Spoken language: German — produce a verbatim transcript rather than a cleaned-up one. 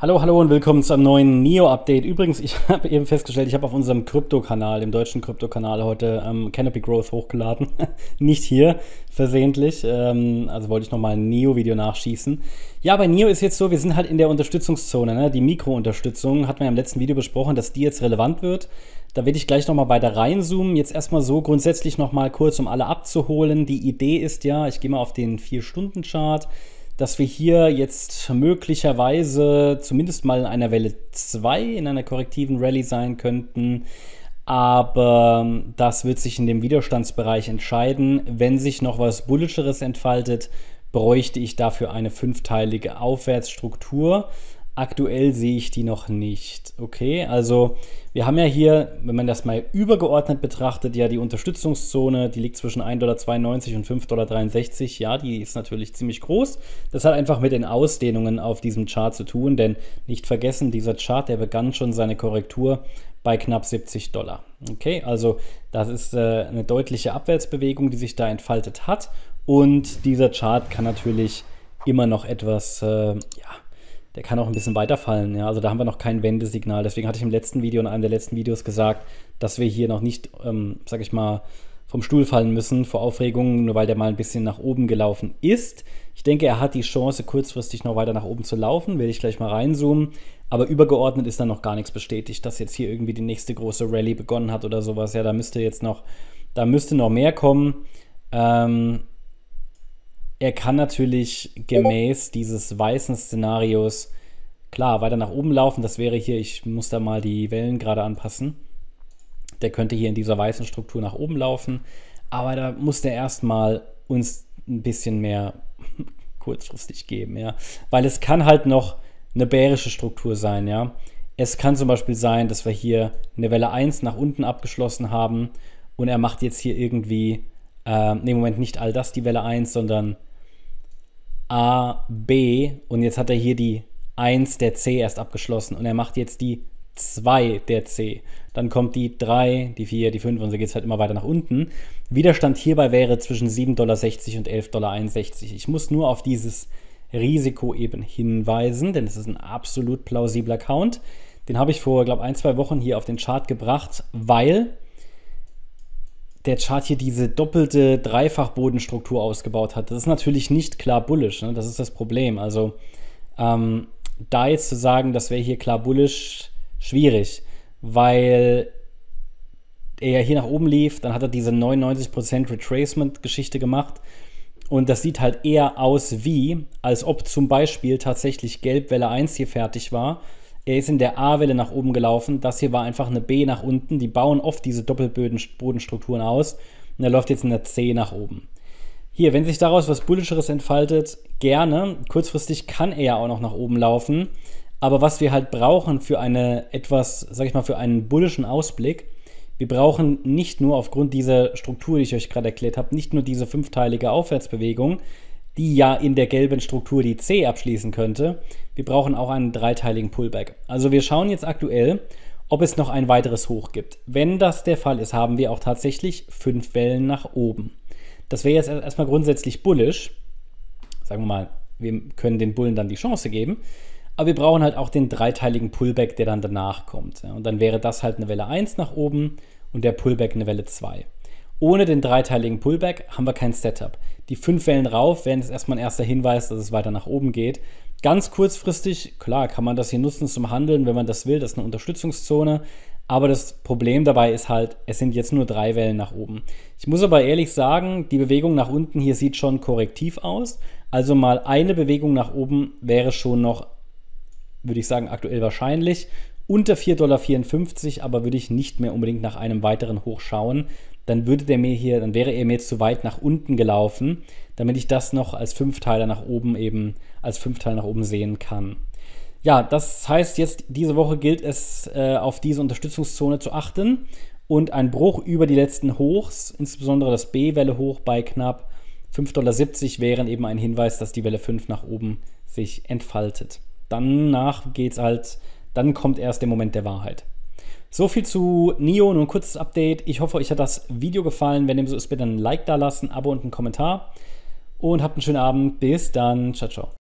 Hallo, hallo und willkommen zu einem neuen Neo-Update. Übrigens, ich habe eben festgestellt, ich habe auf unserem Krypto-Kanal, dem deutschen Krypto-Kanal, heute ähm, Canopy Growth hochgeladen. Nicht hier, versehentlich. Ähm, also wollte ich nochmal ein Neo-Video nachschießen. Ja, bei Neo ist jetzt so, wir sind halt in der Unterstützungszone. Ne? Die Mikro-Unterstützung hat man ja im letzten Video besprochen, dass die jetzt relevant wird. Da werde ich gleich nochmal weiter reinzoomen. Jetzt erstmal so grundsätzlich nochmal kurz, um alle abzuholen. Die Idee ist ja, ich gehe mal auf den vier Stunden Chart, dass wir hier jetzt möglicherweise zumindest mal in einer Welle zwei, in einer korrektiven Rallye sein könnten. Aber das wird sich in dem Widerstandsbereich entscheiden. Wenn sich noch was Bullischeres entfaltet, bräuchte ich dafür eine fünfteilige Aufwärtsstruktur. Aktuell sehe ich die noch nicht. Okay, also wir haben ja hier, wenn man das mal übergeordnet betrachtet, ja die Unterstützungszone, die liegt zwischen ein Komma zweiundneunzig Dollar und fünf Komma dreiundsechzig Dollar. Ja, die ist natürlich ziemlich groß. Das hat einfach mit den Ausdehnungen auf diesem Chart zu tun, denn nicht vergessen, dieser Chart, der begann schon seine Korrektur bei knapp siebzig Dollar. Okay, also das ist äh, eine deutliche Abwärtsbewegung, die sich da entfaltet hat. Und dieser Chart kann natürlich immer noch etwas, äh, ja, der kann auch ein bisschen weiterfallen. Ja? Also da haben wir noch kein Wendesignal. Deswegen hatte ich im letzten Video, in einem der letzten Videos gesagt, dass wir hier noch nicht, ähm, sag ich mal, vom Stuhl fallen müssen vor Aufregung, nur weil der mal ein bisschen nach oben gelaufen ist. Ich denke, er hat die Chance, kurzfristig noch weiter nach oben zu laufen. Werde ich gleich mal reinzoomen. Aber übergeordnet ist da noch gar nichts bestätigt, dass jetzt hier irgendwie die nächste große Rallye begonnen hat oder sowas. Ja, da müsste jetzt noch, da müsste noch mehr kommen. Ähm, Er kann natürlich gemäß dieses weißen Szenarios klar weiter nach oben laufen. Das wäre hier, ich muss da mal die Wellen gerade anpassen. Der könnte hier in dieser weißen Struktur nach oben laufen. Aber da muss der erstmal uns ein bisschen mehr kurzfristig geben. Ja? Weil es kann halt noch eine bärische Struktur sein. Ja? Es kann zum Beispiel sein, dass wir hier eine Welle eins nach unten abgeschlossen haben. Und er macht jetzt hier irgendwie, äh, ne, im Moment nicht all das die Welle eins, sondern A, B, und jetzt hat er hier die eins der C erst abgeschlossen und er macht jetzt die zwei der C. Dann kommt die drei, die vier, die fünf und so geht es halt immer weiter nach unten. Widerstand hierbei wäre zwischen sieben Komma sechzig Dollar und elf Komma einundsechzig Dollar. Ich muss nur auf dieses Risiko eben hinweisen, denn es ist ein absolut plausibler Count. Den habe ich vor, glaube ich, ein, zwei Wochen hier auf den Chart gebracht, weil der Chart hier diese doppelte Dreifachbodenstruktur ausgebaut hat. Das ist natürlich nicht klar bullish, ne? Das ist das Problem. Also ähm, da jetzt zu sagen, das wäre hier klar bullish, schwierig, weil er hier nach oben lief, dann hat er diese neunundneunzig Prozent Retracement-Geschichte gemacht und das sieht halt eher aus wie, als ob zum Beispiel tatsächlich Gelbwelle eins hier fertig war. Er ist in der A-Welle nach oben gelaufen. Das hier war einfach eine B nach unten. Die bauen oft diese Doppelbodenstrukturen aus. Und er läuft jetzt in der C nach oben. Hier, wenn sich daraus was Bullischeres entfaltet, gerne. Kurzfristig kann er ja auch noch nach oben laufen. Aber was wir halt brauchen für eine etwas, sag ich mal, für einen bullischen Ausblick, wir brauchen nicht nur aufgrund dieser Struktur, die ich euch gerade erklärt habe, nicht nur diese fünfteilige Aufwärtsbewegung, die ja in der gelben Struktur die C abschließen könnte. Wir brauchen auch einen dreiteiligen Pullback. Also wir schauen jetzt aktuell, ob es noch ein weiteres Hoch gibt. Wenn das der Fall ist, haben wir auch tatsächlich fünf Wellen nach oben. Das wäre jetzt erstmal grundsätzlich bullish. Sagen wir mal, wir können den Bullen dann die Chance geben. Aber wir brauchen halt auch den dreiteiligen Pullback, der dann danach kommt. Und dann wäre das halt eine Welle eins nach oben und der Pullback eine Welle zwei. Ohne den dreiteiligen Pullback haben wir kein Setup. Die fünf Wellen rauf wären jetzt erstmal ein erster Hinweis, dass es weiter nach oben geht. Ganz kurzfristig, klar, kann man das hier nutzen zum Handeln, wenn man das will. Das ist eine Unterstützungszone. Aber das Problem dabei ist halt, es sind jetzt nur drei Wellen nach oben. Ich muss aber ehrlich sagen, die Bewegung nach unten hier sieht schon korrektiv aus. Also mal eine Bewegung nach oben wäre schon noch, würde ich sagen, aktuell wahrscheinlich. Unter vier Komma vierundfünfzig Dollar, aber würde ich nicht mehr unbedingt nach einem weiteren Hoch schauen. Dann würde der mir hier, dann wäre er mir jetzt zu weit nach unten gelaufen, damit ich das noch als Fünfteiler nach oben eben, als Fünfteiler nach oben sehen kann. Ja, das heißt jetzt, diese Woche gilt es, äh, auf diese Unterstützungszone zu achten und ein Bruch über die letzten Hochs, insbesondere das B-Welle-Hoch bei knapp fünf Komma siebzig Dollar wären eben ein Hinweis, dass die Welle fünf nach oben sich entfaltet. Danach geht's halt, dann kommt erst der Moment der Wahrheit. So viel zu Neo, nur ein kurzes Update. Ich hoffe, euch hat das Video gefallen. Wenn dem so ist, bitte ein Like da lassen, Abo und einen Kommentar. Und habt einen schönen Abend. Bis dann. Ciao, ciao.